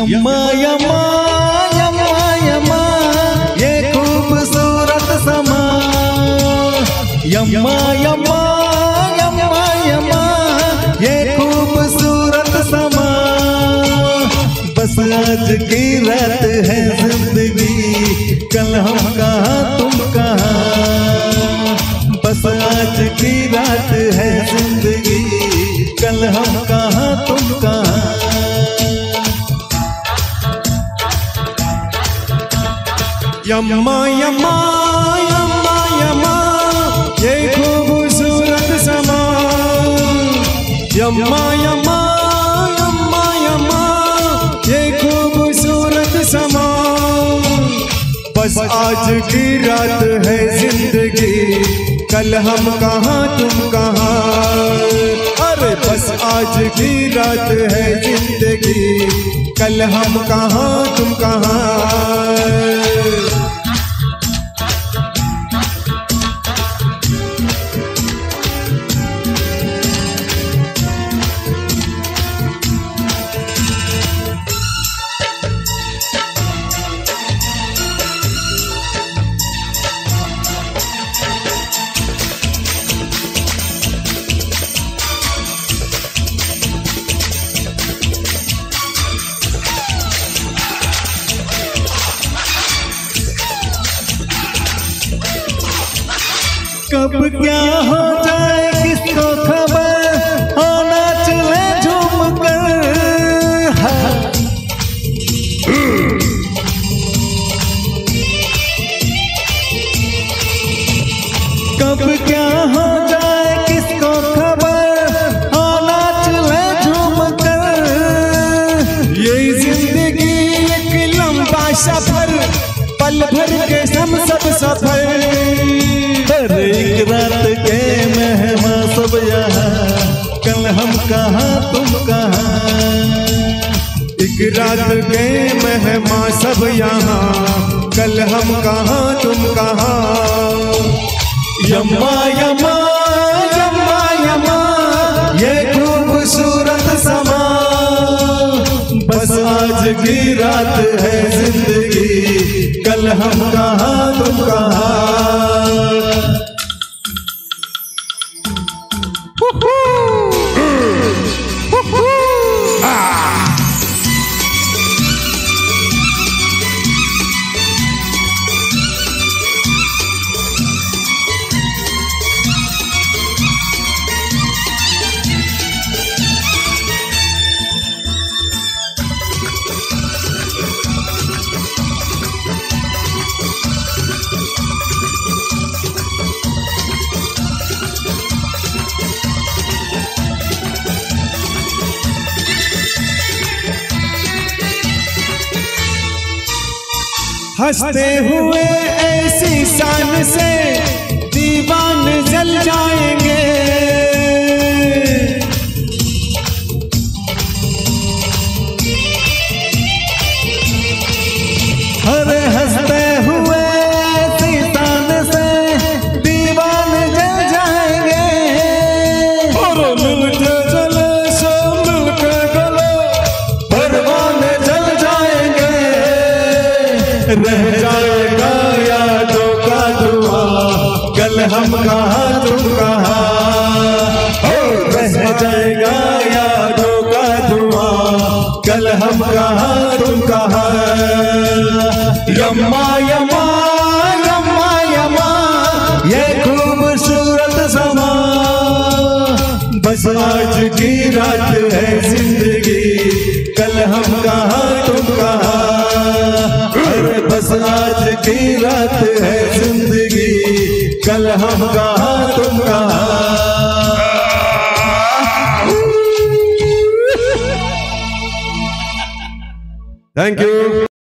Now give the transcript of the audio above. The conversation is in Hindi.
यम्मा यम्मा यम्मा यम्मा ये खूबसूरत समा। यम्मा यम्मा यम्मा यम्मा ये खूबसूरत समा। बस आज की रात है जिंदगी, कल हम कहाँ तुम कहाँ। बस आज की रात है जिंदगी, कल हम कहाँ तुम कहाँ। यम्मा यम्मा यम्मा यम्मा ये खूबसूरत समा। यम्मा यम्मा यम्मा यम्मा ये खूबसूरत समा। बस आज की रात है जिंदगी, कल हम कहाँ तुम कहाँ। अरे बस आज की रात है जिंदगी, कल हम कहाँ तुम कहाँ। कब क्या हो जाए किसको खबर, आना चले झूम कर। कब क्या हो जाए किसको खबर, आना चले झूम कर। ये जिंदगी एक लंबा सफर, पल भर के हम सब सफर। एक रात के मेहमान सब यहाँ, कल हम कहाँ तुम कहाँ। एक रात के मेहमान सब यहाँ, कल हम कहाँ तुम कहाँ। यम्मा यम्मा यम्मा यम्मा ये खूबसूरत समा। बस आज की रात है जिंदगी, कल हम कहाँ तुम कहाँ। हंसते हुए ऐसी शान से दीवाने जल जाएंगे। अरे हंसते हुए ऐसी शान से दीवाने जल जाएंगे। और मिलके जले सो मिलके गले, परवाने जल जाएंगे। रह जाएगा यादों का धुआं, कल हम कहाँ तुम कहाँ। रह जाएगा यादों का धुआं, कल हम कहाँ तुम कहाँ। यम्मा यम्मा यम्मा यम्मा ये खूबसूरत समा। बस आज की रात है जिंदगी, कल हम कहाँ तुम कहाँ। बस आज की रात है जिंदगी, कल हम कहाँ तुम कहाँ। Thank you.